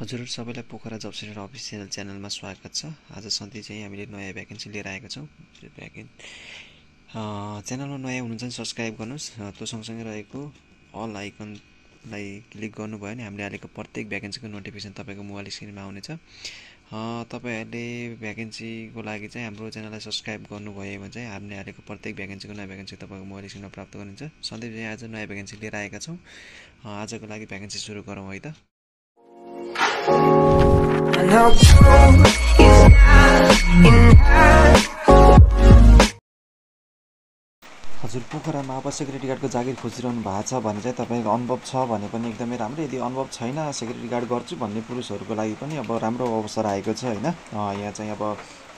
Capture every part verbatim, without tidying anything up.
हजुर सबैलाई पोखरा जब centre official च्यानलमा स्वागत छ। आज सधैँ चाहिँ हामीले नयाँ भ्याकेन्सी लिएर आएका छौँ। भ्याकेन च्यानलमा नयाँ हुनुहुन्छ भने सब्सक्राइब गर्नुहोस्। त्यो सँगसँगै रहेको अल आइकनलाई क्लिक गर्नुभयो भने हामीले हालेको प्रत्येक भ्याकेन्सीको नोटिफिकेसन तपाईँको मोबाइल स्क्रिनमा आउनेछ। तपाईँहरूले भ्याकेन्सीको लागि चाहिँ हाम्रो च्यानललाई सब्सक्राइब गर्नुभयो भने चाहिँ हामीले हालेको प्रत्येक भ्याकेन्सीको नयाँ भ्याकेन्सी तपाईँको मोबाइल स्क्रिनमा प्राप्त गर्नुहुन्छ। सधैँ चाहिँ आज नयाँ भ्याकेन्सी लिएर आएका छौँ। आजको लागि भ्याकेन्सी सुरु गरौँ है त। हजुर पोखरामा अब सेक्युरिटी गार्डको जागिर खोजिरहनु भएको छ भने चाहिँ तपाईँको अनुभव छ भने पनि एकदमै राम्रो। यदि अनुभव छैन सेक्युरिटी गार्ड गर्छु भन्ने पुरुषहरूको लागि पनि अब राम्रो अवसर आएको छ होइन। यहाँ चाहिँ अब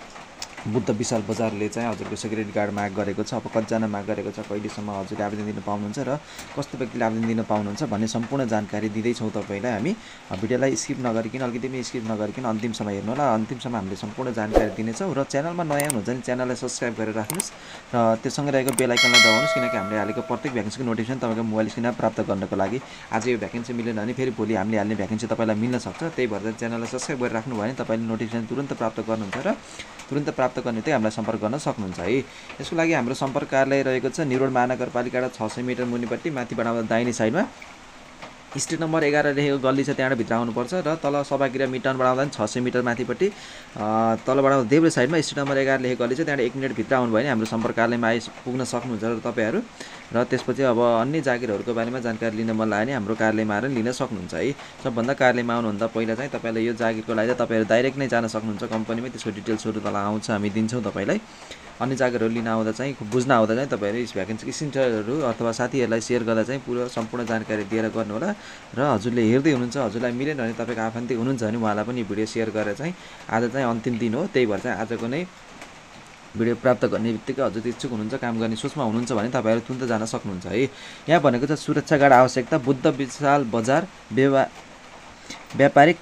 बुद्ध विशाल बजारले चाहिँ हजुरको सेक्युरिटी गार्ड माग गरेको छ। अब कतिजना माग गरेको छ, कहिलेसम्म हजुरले आवेदन दिन पाउनुहुन्छ र कस्तो व्यक्तिले आवेदन दिन पाउनुहुन्छ भन्ने सम्पूर्ण जानकारी दिँदैछौँ तपाईँलाई हामी। भिडियोलाई स्किप नगरिकन अलिकति पनि स्किप नगरिकन अन्तिमसम्म हेर्नु होला। अन्तिमसम्म हामीले सम्पूर्ण जानकारी दिनेछौँ र च्यानलमा नयाँ हुनुहुन्छ भने च्यानललाई सब्सक्राइब गरेर राख्नुहोस् र त्योसँगै रहेको बेल आइकनलाई दबाउनुहोस्, किनकि हामीले हालेको प्रत्येक भ्याकेन्सीको नोटिफिकेसन तपाईँको मोबाइल स्क्रिनमा प्राप्त गर्नको लागि। आज यो भ्याकेन्सी मिलेन भने फेरि भोलि हामीले हाल्ने भ्याकेन्सी तपाईँलाई मिल्न सक्छ। त्यही भएर च्यानललाई सब्सक्राइब गरेर राख्नुभयो भने तपाईँले नोटिफिकेसन तुरन्त प्राप्त गर्नुहुन्छ र तुरन्त प्राप्त गर्ने चाहिँ हामीलाई सम्पर्क गर्न सक्नुहुन्छ है। यसको लागि हाम्रो सम्पर्क कार्यालय रहेको छ निरोड महानगरपालिका छ सय मिटर मुनिपट्टि, माथि बढाउँदा दाहिने साइडमा स्ट्रिट नम्बर एघार लेखेको गल्ली छ, त्यहाँबाट भित्र आउनुपर्छ र तल सभागृह मिटन बढाउँदा पनि छ सय मिटर माथिपट्टि तल बढाउँदा देब्रे साइडमा स्ट्रिट नम्बर एघार लेखेको गल्ली छ, त्यहाँबाट एक मिनट भित्र आउनुभयो भने हाम्रो सम्पर्क कार्यालयमा आइपुग्न सक्नुहुन्छ र तपाईँहरू। र त्यसपछि अब अन्य जागिरहरूको बारेमा जानकारी लिन मन लाग्यो भने हाम्रो कार्यालयमा आएर लिन सक्नुहुन्छ है। सबभन्दा कार्यालयमा आउनुभन्दा पहिला चाहिँ तपाईँले यो जागिरको लागि चाहिँ तपाईँहरू डाइरेक्ट नै जान सक्नुहुन्छ कम्पनीमै। त्यसको डिटेल्सहरू तल आउँछ, हामी दिन्छौँ तपाईँलाई। अन्य जागिरहरू लिन आउँदा चाहिँ बुझ्न आउँदा चाहिँ तपाईँहरू यस भ्याकेन्सीको स्क्रिनसटहरू अथवा साथीहरूलाई सेयर गर्दा चाहिँ पुरो सम्पूर्ण जानकारी दिएर गर्नुहोला। र हजुरले हेर्दै हुनुहुन्छ, हजुरलाई मिलेन भने तपाईँको आफन्ती हुनुहुन्छ भने उहाँलाई पनि भिडियो सेयर गरेर चाहिँ आज चाहिँ अन्तिम दिन हो, त्यही भएर चाहिँ आजको नै भिडियो प्राप्त गर्ने बित्तिकै हजुर इच्छुक हुनुहुन्छ, काम गर्ने सोचमा हुनुहुन्छ भने तपाईँहरू तुरन्त जान सक्नुहुन्छ है। यहाँ भनेको छ सुरक्षा गार्ड आवश्यकता बुद्ध विशाल बजार व्यवा व्यापारिक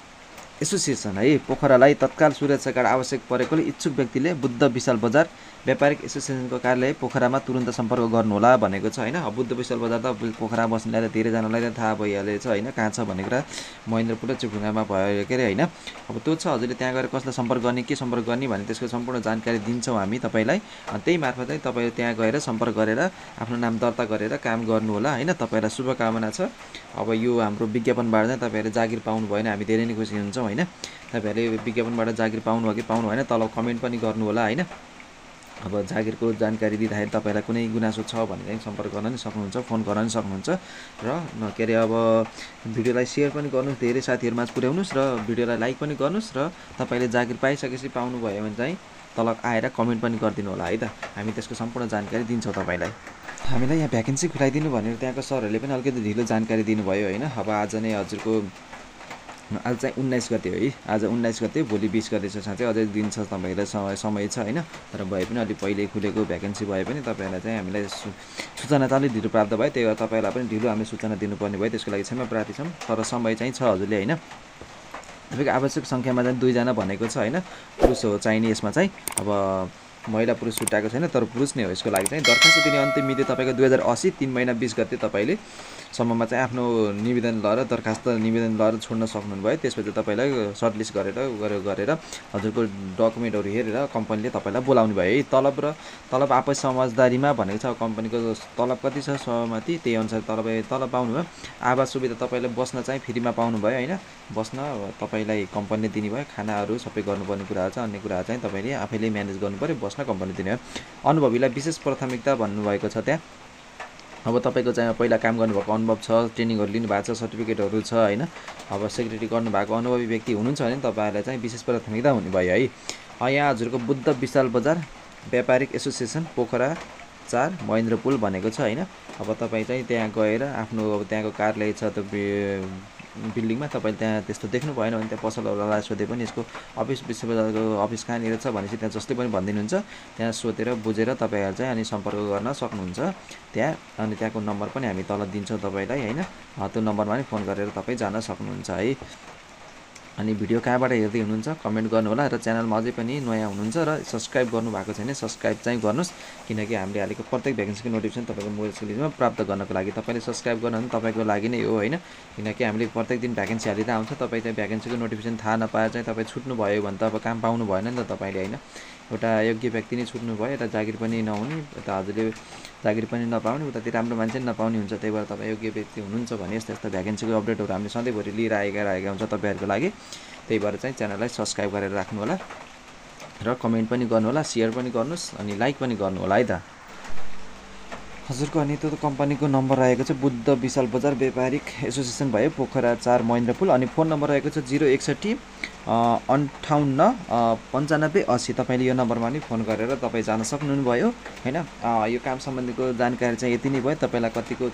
एसोसिएसन है। पोखरालाई तत्काल सुरक्षा गार्ड आवश्यक परेकोले इच्छुक व्यक्तिले बुद्ध विशाल बजार व्यापारिक एसोसिएसनको कार्यालय पोखरामा तुरन्त सम्पर्क गर्नुहोला भनेको छ होइन। बुद्ध विशाल बजार त पोखरा बस्नेलाई त धेरैजनालाई त थाहा भइहालेछ होइन, कहाँ छ भन्ने कुरा। महेन्द्रपुर र चुखुङ्गामा भयो के अरे होइन। अब त्यो छ, हजुरले त्यहाँ गएर कसलाई सम्पर्क गर्ने, के सम्पर्क गर्ने भने त्यसको सम्पूर्ण जानकारी दिन्छौँ हामी तपाईँलाई। त्यही मार्फत चाहिँ तपाईँले त्यहाँ गएर सम्पर्क गरेर आफ्नो नाम दर्ता गरेर काम गर्नुहोला होइन। तपाईँलाई शुभकामना छ। अब यो हाम्रो विज्ञापनबाट चाहिँ तपाईँहरूले जागिर पाउनु भएन हामी धेरै नै खुसी हुन्छौँ होइन। तपाईँहरूले विज्ञापनबाट जागिर पाउनु भयो कि पाउनु भएन तल कमेन्ट पनि गर्नु होला होइन। अब जागिरको जानकारी दिँदाखेरि तपाईँलाई कुनै गुनासो छ भने चाहिँ सम्पर्क गर्न नि सक्नुहुन्छ, फोन गर्न नि सक्नुहुन्छ र के अरे अब भिडियोलाई सेयर पनि गर्नुहोस्, धेरै साथीहरूमा पुर्याउनुहोस् र भिडियोलाई लाइक पनि गर्नुहोस् र तपाईँले जागिर पाइसकेपछि पाउनुभयो भने चाहिँ तल आएर कमेन्ट पनि गरिदिनु होला है त। हामी त्यसको सम्पूर्ण जानकारी दिन्छौँ तपाईँलाई। हामीलाई यहाँ भ्याकेन्सी खुलाइदिनु भनेर त्यहाँको सरहरूले पनि अलिकति ढिलो जानकारी दिनुभयो होइन। अब आज नै हजुरको आज चाहिँ उन्नाइस गते हो है, आज उन्नाइस गते, भोलि बिस गतेसम्म चाहिँ अझै दिन छ, तपाईँहरूलाई समय समय छ होइन। तर भए पनि अलिक पहिले खुलेको भ्याकेन्सी भए पनि तपाईँहरूलाई चाहिँ हामीलाई सूचना चाहिँ अलिक ढिलो प्राप्त भयो, त्यही भएर तपाईँहरूलाई पनि ढिलो हामीले सूचना दिनुपर्ने भयो। त्यसको लागि क्षमा प्रार्थी छौँ, तर समय चाहिँ छ हजुरले होइन। तपाईँको आवश्यक सङ्ख्यामा चाहिँ दुईजना भनेको छ होइन, पुरुष हो चाहिने यसमा चाहिँ। अब महिला पुरुष छुट्याएको छैन, तर पुरुष नै हो। यसको लागि चाहिँ दरखास्त दिने अन्तिम मिति तपाईँको दुई हजार असी तिन महिना बिस गते तपाईँले सम्ममा चाहिँ आफ्नो निवेदन लगाएर दरखास्त निवेदन लगाएर छोड्न सक्नुभयो। त्यसपछि तपाईँलाई सर्टलिस्ट गरेर गरेर गरेर हजुरको डकुमेन्टहरू हेरेर कम्पनीले तपाईँलाई बोलाउनु भयो है। तलब र तलब आपस समझदारीमा भनेको छ, कम्पनीको तलब कति छ सहमति त्यही अनुसार तलब तलब पाउनुभयो। आवास सुविधा तपाईँले बस्न चाहिँ फ्रीमा पाउनुभयो होइन, बस्न तपाईँलाई कम्पनीले दिनुभयो, खानाहरू सबै गर्नुपर्ने कुराहरू छ, अन्य कुराहरू चाहिँ तपाईँले आफैले म्यानेज गर्नु पऱ्यो, बस्न कम्पनी दिने हो। अनुभवीलाई विशेष प्राथमिकता भन्नुभएको छ त्यहाँ। अब तपाईँको चाहिँ पहिला काम गर्नुभएको अनुभव छ, ट्रेनिङहरू लिनुभएको छ, सर्टिफिकेटहरू छ होइन। अब सेक्युरिटी गर्नुभएको अनुभवी व्यक्ति हुनुहुन्छ भने तपाईँहरूलाई चाहिँ विशेष प्राथमिकता हुनुभयो है। यहाँ हजुरको बुद्ध विशाल बजार व्यापारिक एसोसिएसन पोखरा चार महेन्द्रपुल भनेको छ होइन। अब तपाईँ चाहिँ त्यहाँ गएर आफ्नो अब त्यहाँको कार्यालय छ त बिल्डिङमा, तपाईँले त्यहाँ त्यस्तो देख्नु भएन भने त्यहाँ पसलहरूलाई सोधे पनि यसको अफिस विश्वविद्यालयको अफिस कहाँनिर छ भनेपछि त्यहाँ जसले पनि भनिदिनुहुन्छ, त्यहाँ सोधेर बुझेर तपाईँहरू चाहिँ अनि सम्पर्क गर्न सक्नुहुन्छ त्यहाँ। अनि त्यहाँको नम्बर पनि हामी तल दिन्छौँ तपाईँलाई होइन, त्यो नम्बरमा पनि फोन गरेर तपाईँ जान सक्नुहुन्छ है। अनि भिडियो कहाँबाट हेर्दै हुनुहुन्छ कमेन्ट गर्नु होला र च्यानलमा अझै पनि नयाँ हुनुहुन्छ र सब्स्क्राइब गर्नु भएको छैन सब्स्क्राइब चाहिँ गर्नुस् किनकि हामीले हालेको प्रत्येक भ्याकेन्सीको नोटिफिकेसन तपाईको मोबाइल स्क्रिनमा प्राप्त गर्नको लागि तपाईले सब्स्क्राइब गर्नु भने तपाईको लागि नै हो हैन किनकि हामीले प्रत्येक दिन भ्याकेन्सी हालिदा आउँछ तपाई चाहिँ भ्याकेन्सीको नोटिफिकेसन थाहा नपाए चाहिँ तपाई छुट्नु भयो भने त अब काम पाउनु भएन नि त तपाईले हैन एउटा योग्य व्यक्ति नै छुट्नु भयो यता जागिर पनि नहुने यता हजुरले जागिर पनि नपाउने उतातिर राम्रो मान्छे नि नपाउने हुन्छ त्यही भएर तपाईँ योग्य व्यक्ति हुनुहुन्छ भने यस्तो यस्तो भ्याकेन्सीको अपडेटहरू हामीले सधैँभरि लिएर आएका रहेका हुन्छ तपाईँहरूको लागि त्यही भएर चाहिँ च्यानललाई सब्स्क्राइब गरेर राख्नु होला र कमेन्ट पनि गर्नु होला सेयर पनि गर्नुस् अनि लाइक पनि गर्नु होला है त हजुरको अनि त्यो कम्पनीको नम्बर रहेको छ बुद्ध विशाल बजार व्यापारिक एसोसिएसन भयो पोखरा चार महेन्द्रपुल अनि फोन नम्बर रहेको छ जिरो एकसठी अन्ठाउन्न पन्चानब्बे असी तपाईँले यो नम्बरमा नि फोन गरेर तपाईँ जान सक्नुभयो हैन यो काम सम्बन्धीको जानकारी चाहिँ यति नै भयो तपाईँलाई कतिको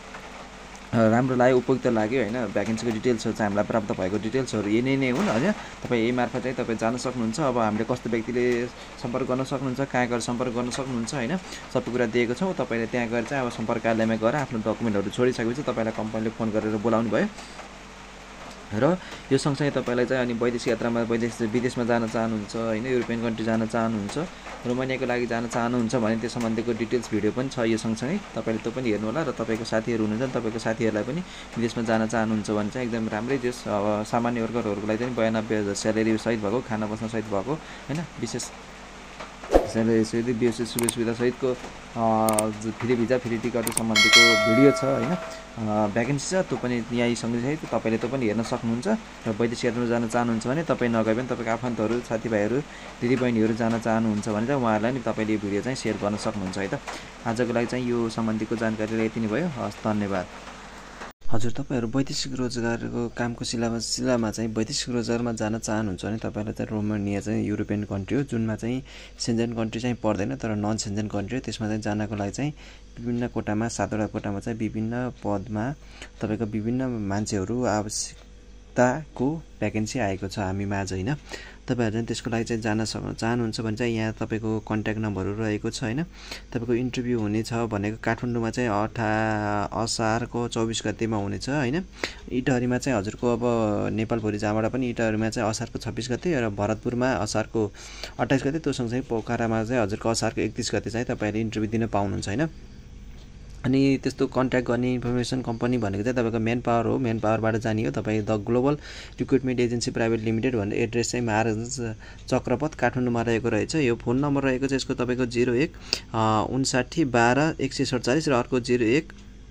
राम्रो लाग्यो उपयुक्त लाग्यो हैन भ्याकेन्सीको डिटेल्सहरू चाहिँ हामीलाई प्राप्त भएको डिटेल्सहरू यही नै हुन् हैन तपाईँ यही मार्फत चाहिँ तपाईँ जान सक्नुहुन्छ अब हामीले कस्तो व्यक्तिले सम्पर्क गर्न सक्नुहुन्छ कहाँ गएर सम्पर्क गर्न सक्नुहुन्छ हैन सबै कुरा दिएको छौँ तपाईँले त्यहाँ गएर चाहिँ अब सम्पर्क कार्यालयमा गएर आफ्नो डकुमेन्टहरू छोडिसकेपछि तपाईँलाई कम्पनीले फोन गरेर बोलाउनु भयो र यो सँगसँगै तपाईँलाई चाहिँ अनि वैदेशिक यात्रामा वैदेश विदेशमा जान चाहनुहुन्छ हैन युरोपियन कन्ट्री जान चाहनुहुन्छ रोमानियाको लागि जान चाहनुहुन्छ भने त्यो सम्बन्धीको डिटेल्स भिडियो पनि छ यो सँगसँगै तपाईँले त्यो पनि हेर्नु होला र तपाईँको साथीहरू हुनुहुन्छ तपाईँको साथीहरूलाई पनि विदेशमा जान चाहनुहुन्छ भने चाहिँ एकदम राम्रै देश अब सामान्य वर्गहरूको लागि चाहिँ बयानब्बे हजार स्यालेरी सहित भएको खाना बस्न सहित भएको हैन विशेष स्यालेरी सहित विशेष सुविधा सुविधा सहितको फ्री भिजा फ्री टिकट सम्बन्धीको भिडियो छ हैन भ्याकेन्सी छ त्यो पनि यहीँसँगै सहित तपाईँले त्यो पनि हेर्न सक्नुहुन्छ र वैदेशिक यात्रामा जान चाहनुहुन्छ भने तपाईँ नगए पनि तपाईँको आफन्तहरू साथीभाइहरू दिदीबहिनीहरू जान चाहनुहुन्छ भने चाहिँ उहाँहरूलाई नि तपाईँले यो भिडियो चाहिँ सेयर गर्न सक्नुहुन्छ है त आजको लागि चाहिँ यो सम्बन्धीको जानकारी यति नै भयो हस् धन्यवाद हजुर तपाईहरु वैदेशिक रोजगारको कामको सिलामा सिलामा चाहिँ वैदेशिक रोजगारमा जान चाहनुहुन्छ भने तपाईहरुलाई चाहिँ रोमानिया चाहिँ युरोपियन कन्ट्री हो जुनमा चाहिँ सेन्जेन कन्ट्री चाहिँ पर्दैन तर नन सेन्जेन कन्ट्री हो त्यसमा चाहिँ जानको लागि चाहिँ विभिन्न कोटामा सातवटा कोटामा चाहिँ विभिन्न पदमा तपाईको विभिन्न मान्छेहरु आवश्यकताको भ्याकेन्सी आएको छ हामी माझ हैन तपाईहरु चाहिँ त्यसको लागि चाहिँ जान चाहनुहुन्छ भने चाहिँ यहाँ तपाईको कन्ट्याक्ट नम्बरहरु रहेको छ हैन तपाईको इन्टरभ्यु हुने छ भनेको काठमाडौँमा चाहिँ अठा असारको चौबीस गतेमा हुनेछ हैन इटहरीमा चाहिँ हजुरको अब नेपाल भोलि जहाँबाट पनि इटहरीमा चाहिँ असारको छब्बीस गते र भरतपुरमा असारको अट्ठाइस गते त्यो सँगसँगै पोखरामा चाहिँ हजुरको असारको एकतीस गते चाहिँ तपाईले इन्टरभ्यु दिन पाउनुहुन्छ हैन अनि त्यस्तो कन्ट्याक्ट गर्ने इन्फर्मेसन कम्पनी भनेको चाहिँ तपाईको मेन पावर हो मेन पावरबाट जाने हो तपाई the global recruitment agency private limited भन्ने एड्रेस चाहिँ महाराज चक्रपथ काठमाडौँमा रहेको रहेछ यो फोन नम्बर रहेको छ यसको तपाईको जिरो एक उनसाठी बाह्र एक सय सडचालीस र अर्को जिरो एक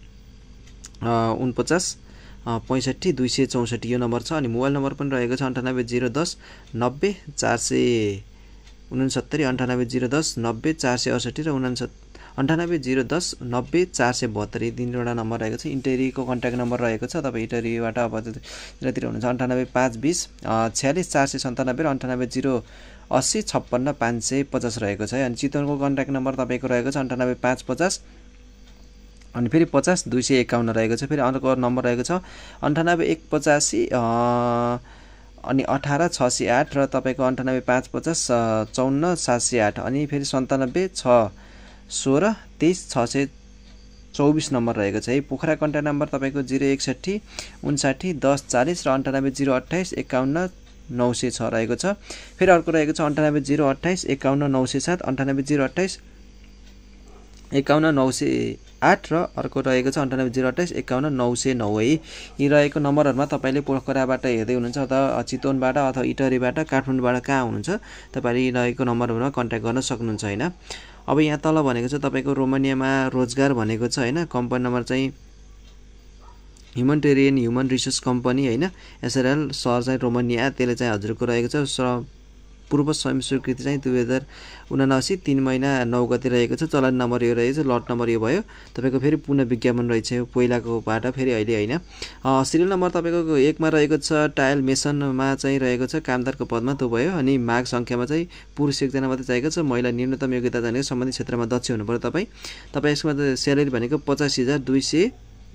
उनपचास पैंसठी दुई सय चौसठी यो नम्बर छ अनि मोबाइल नम्बर पनि रहेको छ अन्ठानब्बे जिरो दस नब्बे चार सय उनसत्तरी अन्ठानब्बे जिरो दस नब्बे चार सय अडसठी र उनसत्तरी अन्ठानब्बे जिरो दस नब्बे चार सय बहत्तर यी तीनवटा नम्बर रहेको छ इन्टरीको कन्ट्याक्ट नम्बर रहेको छ तपाईँ इन्टरीबाट अब जतिर हुनुहुन्छ अन्ठानब्बे पाँच बिस छ्यालिस चार सय सन्तानब्बे र अन्ठानब्बे जिरो अस्सी छप्पन्न पाँच सय पचास रहेको छ अनि चितवनको कन्ट्याक्ट नम्बर तपाईँको रहेको छ अन्ठानब्बे पाँच पचास अनि फेरि पचास दुई सय एकाउन्न रहेको छ फेरि अर्को नम्बर रहेको छ अन्ठानब्बे एक पचासी अनि अठार छ सय आठ र तपाईँको अन्ठानब्बे पाँच पचास चौन्न सात सय आठ अनि फेरि सन्तानब्बे छ सोह्र तेइस छ सय चौबिस नम्बर रहेको छ है पोखरा कन्ट्याक्ट नम्बर तपाईँको जिरो एकसठी उनसाठी दस चालिस र अन्ठानब्बे जिरो अट्ठाइस एकाउन्न नौ सय छ रहेको छ फेरि अर्को रहेको छ अन्ठानब्बे जिरो अट्ठाइस एकाउन्न नौ सय सात अन्ठानब्बे जिरो अट्ठाइस एकाउन्न नौ सय आठ र अर्को रहेको छ अन्ठानब्बे जिरो अट्ठाइस एकाउन्न नौ सय नौ है यी रहेको नम्बरहरूमा तपाईँले पोखराबाट हेर्दै हुनुहुन्छ अथवा चितवनबाट अथवा इटहरीबाट काठमाडौँबाट कहाँ हुनुहुन्छ तपाईँले यी रहेको नम्बरहरूमा कन्ट्याक्ट गर्न सक्नुहुन्छ हैन अब यहाँ तल भनेको छ तपाईको रोमानियामा रोजगार भनेको छ हैन कम्पनी नम्बर चाहिँ ह्युमनिटेरियन ह्युमन रिसोर्स कम्पनी हैन एसआरएल सहर चाहिँ रोमानिया त्यसले चाहिँ हजुरको रहेको छ पूर्व स्वयं स्वीकृति चाहिँ दुई हजार उनासी तीन महिना नौ गते रहेको छ चलन नम्बर यो रहेछ लट नम्बर यो भयो तपाईको फेरि पुनः विज्ञापन रहेछ पहिलाकोबाट फेरि अहिले हैन सिरियल नम्बर तपाईको एकमा रहेको छ टाइल मेसनमा चाहिँ रहेको छ कामदारको पदमा त्यो भयो अनि माग संख्यामा चाहिँ पुरुष एकजना मात्रै चाहिएको छ महिला न्यूनतम योग्यता जानेको सम्बन्धित क्षेत्रमा दक्ष हुनुपर्छ तपाईँ तपाईँ यसमा स्यालेरी भनेको पचास हजार दुई सय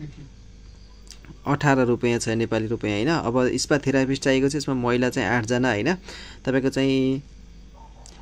अठार रुपैयाँ छ नेपाली रुपैयाँ हैन अब स्पा थेरापिस्ट चाहिएको छ यसमा महिला चाहिँ आठ जना हैन तपाईको चाहिँ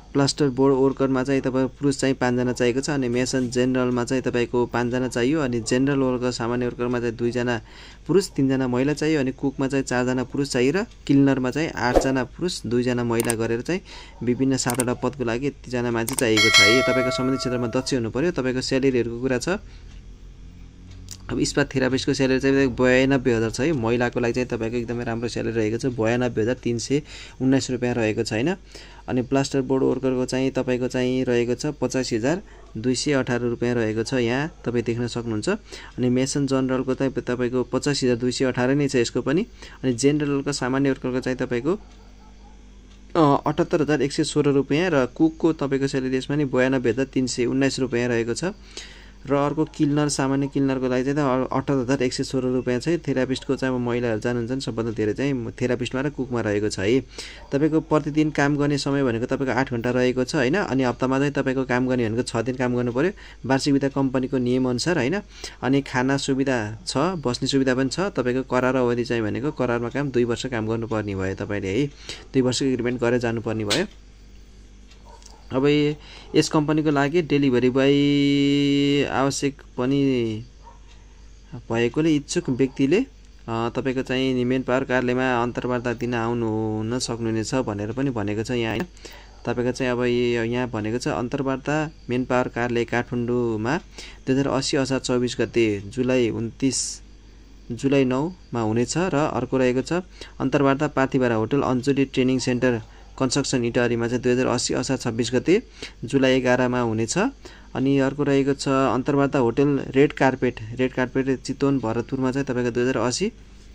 प्लास्टर बोर्ड वर्करमा चाहिँ तपाईको पुरुष चाहिँ पाँचजना चाहिएको छ अनि मेसन जेनरलमा चाहिँ तपाईको पाँचजना चाहियो अनि जेनरल वर्कर सामान्य वर्करमा चाहिँ दुईजना पुरुष तीनजना महिला चाहियो अनि कुकमा चाहिँ चारजना पुरुष चाहियो र क्लिनरमा चाहिँ आठजना पुरुष दुईजना महिला गरेर चाहिँ विभिन्न सातवटा पदको लागि यतिजना मान्छे चाहिएको छ है। तपाईको सम्बन्धित क्षेत्रमा दक्ष हुनु पर्यो। तपाईको स्यालेरीहरूको कुरा छ। अब स्पा थेरापिस्टको स्यालेरी चाहिँ बयानब्बे हजार छ है। महिलाको लागि चाहिँ तपाईको एकदमै राम्रो स्यालेरी रहेको छ बयानब्बे हजार तीन सय उन्नाइस रुपियाँ रहेको छ होइन। अनि प्लास्टर बोर्ड वर्करको चाहिँ तपाईँको चाहिँ रहेको छ पचासी हजार दुई सय अठार रुपियाँ रहेको छ यहाँ तपाईँ देख्न सक्नुहुन्छ। अनि मेसन जनरलको चाहिँ तपाईँको पचासी हजार दुई सय अठार नै छ यसको पनि। अनि जेनरलको सामान्य वर्करको चाहिँ तपाईँको अठहत्तर हजार एक सय सोह्र रुपियाँ र कुकको तपाईँको स्यालेरी यसमा नि बयानब्बे हजार तिन सय उन्नाइस रुपियाँ रहेको छ। र अर्को क्लिनर सामान्य क्लिनरको लागि चाहिँ अठहत्तर हजार एक सय सोह्र रुपियाँ चाहिँ। थेरापिस्टको चाहिँ अब महिलाहरू जानुहुन्छ सबभन्दा धेरै चाहिँ थेरापिस्टमा र कुकमा रहेको छ है। तपाईँको प्रतिदिन काम गर्ने समय भनेको तपाईँको आठ घन्टा रहेको छ होइन। अनि हप्तामा चाहिँ तपाईँको काम गर्ने भनेको छ दिन काम गर्नु पऱ्यो वार्षिक बिदा कम्पनीको नियमअनुसार होइन। अनि खाना सुविधा छ बस्ने सुविधा पनि छ। तपाईँको करार अवधि चाहिँ भनेको करारमा काम दुई वर्ष काम गर्नुपर्ने भयो तपाईँले है। दुई वर्षको एग्रिमेन्ट गरेर जानुपर्ने भयो। अब यस कम्पनीको लागि डेलिभरी बोय आवश्यक पनि भएकोले इच्छुक व्यक्तिले तपाईँको चाहिँ मेन पावर कार्यालयमा अन्तर्वार्ता दिन आउनु हुन सक्नुहुनेछ भनेर पनि भनेको छ यहाँ होइन। तपाईँको चाहिँ अब यहाँ भनेको छ अन्तर्वार्ता मेन पावर कार्यालय काठमाडौँमा दुई हजार अस्सी असार चौबिस गते जुलाई उन्तिस जुलाई नौमा हुनेछ। र अर्को रहेको छ अन्तर्वार्ता पार्थिबारा hotel Anjuli training centre construction इटारीमा चाहिँ दुई हजार अस्सी असार छब्बिस गते जुलाई एघारमा हुनेछ। अनि अर्को रहेको छ अन्तर्वार्ता hotel red carpet red carpet Chitwan भरतपुरमा चाहिँ तपाईँको दुई हजार अस्सी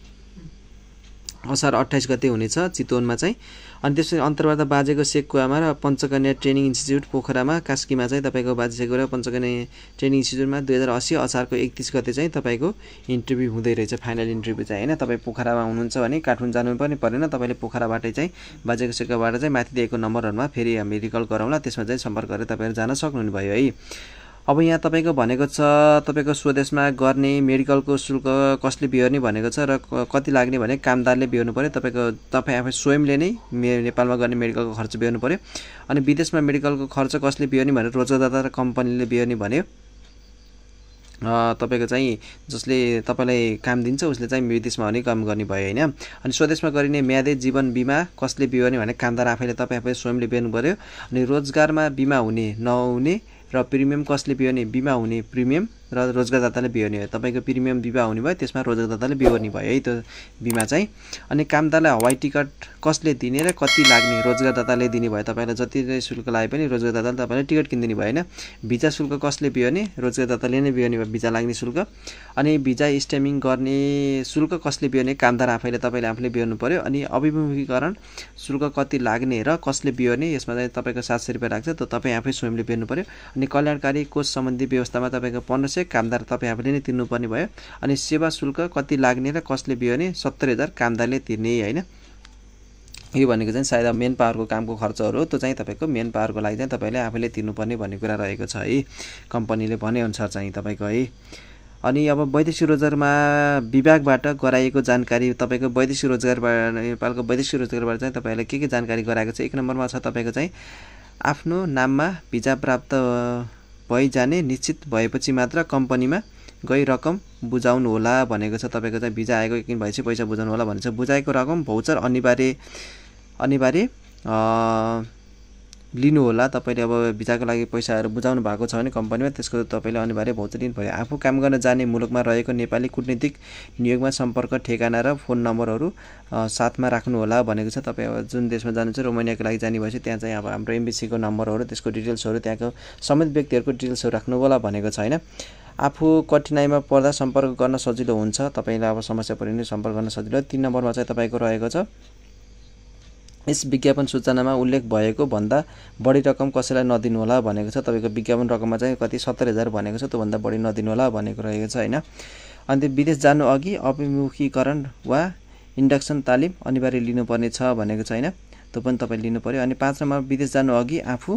असार अट्ठाइस गते हुनेछ चितवनमा चाहिँ। अनि त्यसपछि अन्तर्वार्ता बाजेको सेकुवामा र पञ्चकन्या ट्रेनिङ इन्स्टिच्युट पोखरामा कास्कीमा चाहिँ तपाईँको बाजे सेकुवा र पञ्चकन्या ट्रेनिङ इन्स्टिच्युटमा दुई हजार अस्सी असारको एकतिस गते चाहिँ तपाईँको इन्टरभ्यू हुँदै रहेछ फाइनल इन्टरभ्यू चाहिँ होइन। तपाईँ पोखरामा हुनुहुन्छ भने काठमाडौँ जानु पनि परेन। तपाईँले पोखराबाटै चाहिँ बाजेको सेकुवाबाट चाहिँ माथि दिएको नम्बरहरूमा फेरि हामी रिकल गरौँला त्यसमा चाहिँ सम्पर्क गरेर तपाईँहरू जान सक्नुहुने भयो है। अब यहाँ तपाईँको भनेको छ तपाईँको स्वदेशमा गर्ने मेडिकलको शुल्क कसले बिहोर्ने भनेको छ र कति लाग्ने भने कामदारले बिहोर्नु पर्यो। तपाईँको तपाईँ आफै स्वयंले नै नेपालमा गर्ने मेडिकलको खर्च बिहोर्नु पर्यो। अनि विदेशमा मेडिकलको खर्च कसले बिहोर्ने भनेर रोजगारदाता र कम्पनीले बिहोर्ने भन्यो। तपाईँको चाहिँ जसले तपाईँलाई काम दिन्छ उसले चाहिँ विदेशमा हुने काम गर्ने भयो होइन। अनि स्वदेशमा गरिने म्यादे जीवन बिमा कसले बिहोर्ने भने कामदार आफैले तपाईँ आफै स्वयंले बिहोर्नु पर्यो। अनि रोजगारमा बिमा हुने नहुने र प्रिमियम कसले बिहोर्ने बिमा हुने प्रिमियम र रोजगारदाताले बिहोर्ने हो। तपाईँको प्रिमियम बिमा हुने भयो त्यसमा रोजगारदाताले बिहोर्ने भयो है त्यो बिमा चाहिँ। अनि कामदारलाई हवाई टिकट कसले दिने र कति लाग्ने रोजगारदाताले दिने भयो। तपाईँलाई जति नै शुल्क लागे पनि रोजगारदाताले तपाईँले टिकट किनिदिने भयो होइन। भिजा शुल्क कसले बिहोर्ने रोजगारदाताले नै बिहोर्ने भयो भिजा लाग्ने शुल्क। अनि भिजा स्ट्याम्पिङ गर्ने शुल्क कसले बिहोर्ने कामदार आफैले तपाईँले आफूले बिहोर्नु पर्यो। अनि अभिमुखीकरण शुल्क कति लाग्ने र कसले बिहोर्ने यसमा चाहिँ तपाईँको सात सय रुपियाँ लाग्छ त्यो तपाईँ आफै स्वयंले बिहोर्नु पर्यो। अनि कल्याणकारी कोष सम्बन्धी व्यवस्थामा तपाईँको पन्ध्र सय कामदार तपाईँ आफूले नै तिर्नुपर्ने भयो। अनि सेवा शुल्क कति लाग्ने र कसले बिहोर्ने सत्तर हजार कामदारले तिर्ने होइन। यो भनेको चाहिँ सायद मेन पावरको कामको खर्चहरू हो त्यो चाहिँ तपाईँको मेन पावरको लागि चाहिँ तपाईँले आफैले तिर्नुपर्ने भन्ने कुरा रहेको छ है कम्पनीले भनेअनुसार चाहिँ तपाईँको है। अनि अब वैदेशिक रोजगारमा विभागबाट गराइएको जानकारी तपाईँको वैदेशिक रोजगारबाट नेपालको वैदेशिक रोजगारबाट चाहिँ तपाईँलाई के के जानकारी गराएको छ। एक नम्बरमा छ तपाईँको चाहिँ आफ्नो नाममा भिजा प्राप्त भइजाने निश्चित भएपछि मात्र कम्पनीमा गई रकम बुझाउनु होला भनेको छ। तपाईँको चाहिँ भिजा आएको यकिन भएपछि पैसा बुझाउनु होला भनेको छ। बुझाएको रकम भौचर अनिवार्य अनिवार्य लिनु होला। तपाईँले अब भिजाको लागि पैसाहरू बुझाउनु भएको छ भने कम्पनीमा त्यसको तपाईँले अनिवार्य भौचर लिनु पर्यो। आफू काम गर्न जाने मुलुकमा रहेको नेपाली कूटनीतिक नियोगमा सम्पर्क ठेगाना र फोन नम्बरहरू साथमा राख्नु होला भनेको छ। तपाईँ अब जुन देशमा जानुहुन्छ रोमानियाको लागि जाने भएपछि त्यहाँ चाहिँ अब हाम्रो एमबिसीको नम्बरहरू त्यसको डिटेल्सहरू त्यहाँको सम्बन्धित व्यक्तिहरूको डिटेल्सहरू राख्नु होला भनेको छ होइन। आफू कठिनाइमा पर्दा सम्पर्क गर्न सजिलो हुन्छ। तपाईँलाई अब समस्या पऱ्यो भने सम्पर्क गर्न सजिलो। तीन नम्बरमा चाहिँ तपाईँको रहेको छ यस विज्ञापन सूचनामा उल्लेख भएको भन्दा बढी रकम कसैलाई नदिनु होला भनेको छ। तपाईँको विज्ञापन रकममा चाहिँ कति सत्तर हजार भनेको छ त्योभन्दा बढी नदिनु होला भनेको रहेको छ होइन। अनि त्यो विदेश जानु अघि अभिमुखीकरण वा इन्डक्सन तालिम अनिवार्य लिनुपर्ने छ भनेको छ होइन त्यो पनि तपाईँले लिनु पर्यो। अनि पाँच नम्बर विदेश जानु अघि आफू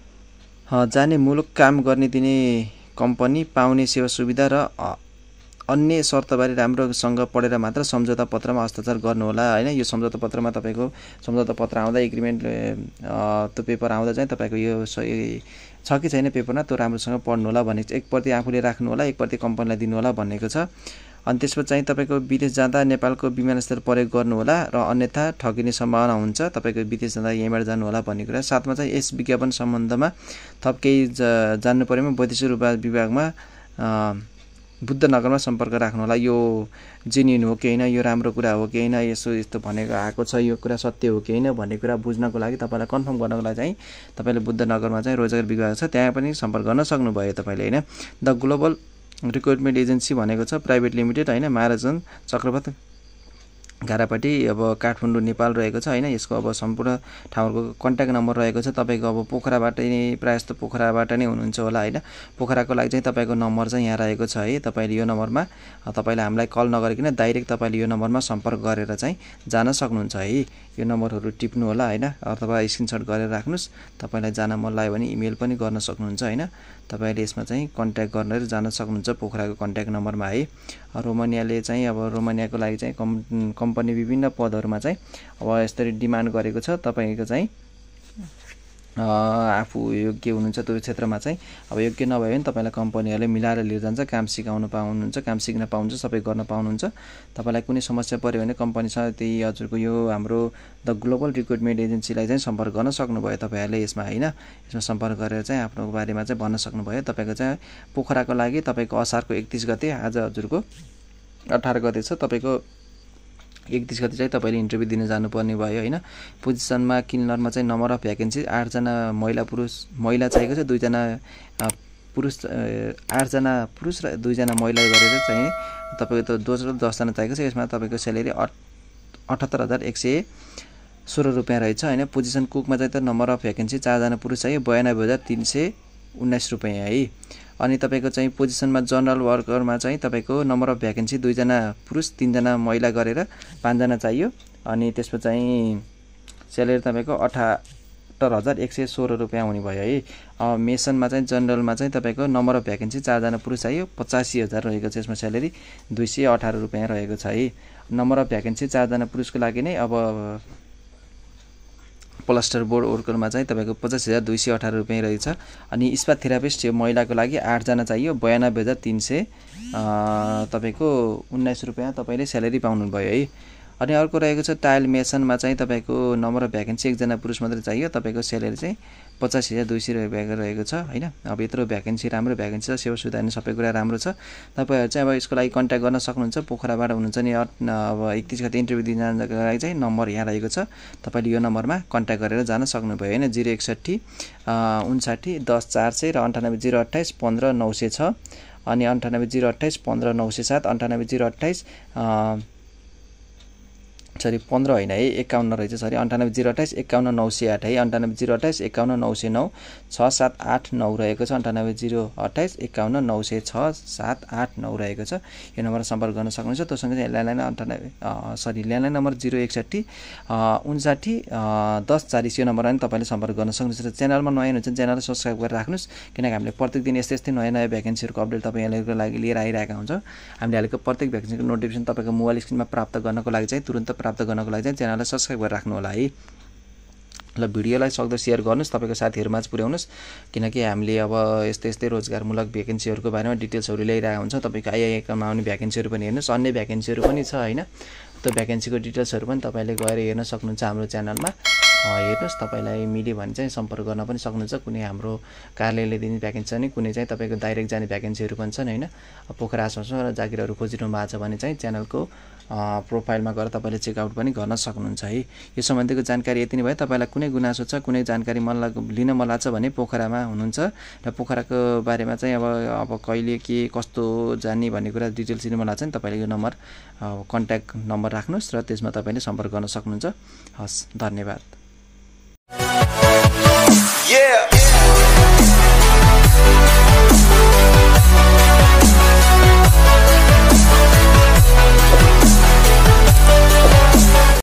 जाने मुलुक काम गर्ने दिने कम्पनी पाउने सेवा सुविधा र अन्य शर्तबारे राम्रोसँग पढेर मात्र सम्झौता पत्रमा हस्ताक्षर गर्नुहोला हैन। यो सम्झौता पत्रमा तपाईको सम्झौता पत्र आउँदा एग्रिमेन्ट त्यो पेपर आउँदा चाहिँ तपाईको यो छ कि छैन पेपरमा त्यो राम्रोसँग पढ्नु होला भने एक प्रति आफूले राख्नु होला, एक प्रति कम्पनीलाई दिनु होला भनेको छ। अनि त्यसपछि चाहिँ तपाईको विदेश जाँदा नेपालको विमानस्थल प्रयोग गर्नु होला र अन्यथा ठगिने सम्भावना हुन्छ। तपाईको विदेश जाँदा यहीँबाट जानु होला भन्ने कुरा। साथमा चाहिँ यस विज्ञापन सम्बन्धमा थप केही जान्नु पर्योमा वैदेशिक विभागमा बुद्धनगरमा सम्पर्क राख्नु होला। यो जेन्युइन हो कि हैन, यो राम्रो कुरा हो कि हैन, यसो यस्तो भनेको आएको छ, यो कुरा सत्य हो कि हैन भन्ने कुरा बुझ्नको लागि तपाईलाई कन्फर्म गर्नको लागि चाहिँ तपाईले बुद्धनगरमा चाहिँ रोजगार विभाग छ त्यहाँ पनि सम्पर्क गर्न सक्नुभयो तपाईले हैन। द ग्लोबल रिक्रुटमेन्ट एजेन्सी भनेको छ प्राइभेट लिमिटेड हैन, महाराजन चक्रवर्ती घारापट्टि अब काठमाडौँ नेपाल रहेको छ हैन। यसको अब सम्पूर्ण ठाउँको कन्ट्याक्ट नम्बर रहेको छ। तपाईको अब पोखराबाट नै प्रायः जस्तो पोखराबाट नै हुनुहुन्छ होला हैन। पोखराको लागि चाहिँ तपाईको नम्बर चाहिँ यहाँ रहेको छ है। तपाईले यो नम्बरमा तपाईले हामीलाई कल नगरिकन डाइरेक्ट तपाईले यो नम्बरमा सम्पर्क गरेर चाहिँ जान सक्नुहुन्छ है। यो नम्बरहरू टिप्नु होला हैन, अथवा स्क्रिनशट गरेर राख्नुस्। तपाईलाई जान मन लाग्यो भने इमेल पनि गर्न सक्नुहुन्छ हैन। तपाईले यसमा चाहिँ कन्ट्याक्ट गरेर जान सक्नुहुन्छ पोखराको कन्ट्याक्ट नम्बरमा है। रोमानियाले चाहिँ अब रोमानियाको लागि चाहिँ कम कम्पनी विभिन्न पदहरुमा चाहिँ अब यसरी डिमान्ड गरेको छ। तपाईको चाहिँ आफू योग्य हुनुहुन्छ त्यो क्षेत्रमा चाहिँ अब योग्य नभए पनि तपाईलाई कम्पनीहरुले मिलाएर लिएर जान्छ। काम सिकाउन पाउनुहुन्छ, काम सिक्न पाउनुहुन्छ, सबै गर्न पाउनुहुन्छ। तपाईलाई कुनै समस्या पर्यो भने कम्पनीसँग त्यही हजुरको यो हाम्रो द ग्लोबल रिक्रुटमेन्ट एजेन्सीलाई चाहिँ सम्पर्क गर्न सक्नुभयो तपाईहरुले यसमा हैन। यसमा सम्पर्क गरेर चाहिँ आफ्नो बारेमा चाहिँ भन्न सक्नुभयो। तपाईको चाहिँ पोखराको लागि तपाईको असारको एकतीस गते आज हजुरको अठार गते छ। तपाईको एकतीस गते चाहिँ तपाईले इन्टरभ्यु दिन जानुपर्ने भयो हैन। पोजिसनमा किन्नरमा चाहिँ नम्बर अफ भ्याकेन्सी आठ जना महिला पुरुष महिला चाहिएको छ। दुई जना पुरुष आठ जना पुरुष र दुई जना महिला गरेर चाहिँ तपाईको त दोस्रो दस जना चाहिएको छ। यसमा तपाईको स्यालेरी अठहत्तर हजार एक सय सोह्र रुपियाँ रहेछ हैन। पोजिसन कुकमा चाहिँ त नम्बर अफ भ्याकेन्सी चार जना पुरुष चाहियो, बयानब्बे हजार तीन सय उन्नाइस रुपियाँ है। अनि तपाईको चाहिँ पोजिसनमा जनरल वर्करमा चाहिँ तपाईको नम्बर अफ भ्याकेन्सी दुई जना पुरुष तीन जना महिला गरेर पाँच जना चाहियो। अनि त्यसपछि चाहिँ स्यालेरी तपाईको अठहत्तर हजार एक सय सोह्र रुपियाँ हुने भयो है। मेसनमा चाहिँ जनरलमा चाहिँ तपाईको नम्बर अफ भ्याकेन्सी चार जना पुरुष चाहियो, पचासी हजार रहेको छ। यसमा स्यालेरी दुई सय अठार रुपियाँ रहेको छ है। नम्बर अफ भ्याकेन्सी चार जना पुरुषको लागि नै अब प्लास्टर बोर्ड वर्करमा चाहिँ तपाईको पचास हजार दुई सय अठार रुपियाँ रहेछ। अनि स्पा थेरापिस्ट यो महिलाको लागि आठ जना चाहियो, बयानब्बे हजार तीन सय तपाईको उन्नाइस रुपियाँ तपाईले स्यालेरी पाउनुभयो है। अनि अर्को रहेको छ टाइल मेसनमा चाहिँ तपाईको नम्बर अफ भ्याकेन्सी एकजना पुरुष मात्रै चाहियो, तपाईको स्यालेरी चाहिँ पचास हजार दुई सय रुपियाँ रहेको छ हैन। अब यत्रो भ्याकेन्सी राम्रो भ्याकेन्सी छ, सेवा सुविधा नि सबै कुरा राम्रो छ। तपाईहरु चाहिँ अब यसको लागि कन्ट्याक्ट गर्न सक्नुहुन्छ। पोखराबाट हुनुहुन्छ नि अब एकतीस गते इन्टरभ्यु दिन जानको लागि चाहिँ नम्बर यहाँ रहेको छ। तपाईले यो नम्बरमा कन्ट्याक्ट गरेर जान सक्नुभयो हैन। शून्य एकसट्ठी उनसाठी दस चार सय र अन्ठानब्बे शून्य अट्ठाइस पन्ध्र नौ सय छ। अनि अन्ठानब्बे शून्य अट्ठाइस पन्ध्र नौ सय सात, अन्ठानब्बे शून्य अट्ठाइस सरी पन्ध्र होइन है एकाउन्न रहेछ सरी अन्ठानब्बे शून्य अट्ठाइस एकाउन्न नौ सय आठ है। अन्ठानब्बे शून्य अट्ठाइस एकाउन्न नौ सय नौ छ सात आठ नौ रहेको छ। अन्ठानब्बे शून्य अट्ठाइस एकाउन्न नौ सय छ सात आठ नौ रहेको छ। यो नम्बरमा सम्पर्क गर्न सक्नुहुन्छ। त्योसँग चाहिँ ल्यान्डलाइन अन्ठानब्बे सरी ल्यान्डलाइन नम्बर शून्य एकसट्ठी उनसाठी दस चालिस यो नम्बरमा पनि तपाईँले सम्पर्क गर्न सक्नुहुन्छ। च्यानलमा नयाँ हुनुहुन्छ च्यानललाई सब्सक्राइब गरेर राख्नुहोस्, किनकि हामीले प्रत्येक दिन यस्तै यस्तै नयाँ नयाँ भ्याकेन्सीहरूको अपडेट तपाईँहरूको लागि लिएर आइरहेका हुन्छौँ। हामीले हालेको प्रत्येक भ्याकेन्सीको नोटिफिकेसन तपाईँको मोबाइल स्क्रिनमा प्राप्त गर्नको लागि चाहिँ तुरन्त प्राप्त गर्नको लागि चाहिँ च्यानललाई सब्स्क्राइब गरेर राख्नु होला है। ल भिडियोलाई सक्दो सेयर गर्नुहोस्, तपाईको साथीहरुमा पुर्याउनुहोस्, किनकि हामीले अब यस्तै यस्तै रोजगारमूलक भ्याकेन्सीहरूको बारेमा डिटेल्सहरू ल्याइरहेका हुन्छौँ। तपाईको आइआइएममा आउने भ्याकेन्सीहरू पनि हेर्नुहोस्, अन्य भ्याकेन्सीहरू पनि छ हैन। त्यो भ्याकेन्सीको डिटेल्सहरू पनि तपाईले गएर हेर्न सक्नुहुन्छ हाम्रो च्यानलमा। हेर्नुहोस्, तपाईलाई मिल्यो भने चाहिँ सम्पर्क गर्न पनि सक्नुहुन्छ। कुनै हाम्रो कार्यालयले दिने भ्याकेन्सी छ नि, कुनै चाहिँ तपाईको डाइरेक्ट जाने भ्याकेन्सीहरू पनि छन् हैन। पोखरा आसपासमा र जागिरहरू खोजिरहनु भएको छ भने चाहिँ च्यानलको प्रोफाइलमा गएर तपाईले चेकआउट पनि गर्न सक्नुहुन्छ है। यो सम्बन्धीको जानकारी यति नै भयो। तपाईलाई कुनै गुनासो छ, कुनै जानकारी मन लिन मन लाग्छ भने पोखरामा हुनुहुन्छ र पोखराको बारेमा चाहिँ अब अब कहिले के कस्तो जान्ने भन्ने कुरा डिटेल्स लिन मन लाग्छ भने तपाईले यो नम्बर कन्ट्याक्ट नम्बर राख्नुहोस् र त्यसमा तपाईले सम्पर्क गर्न सक्नुहुन्छ। हस्, धन्यवाद।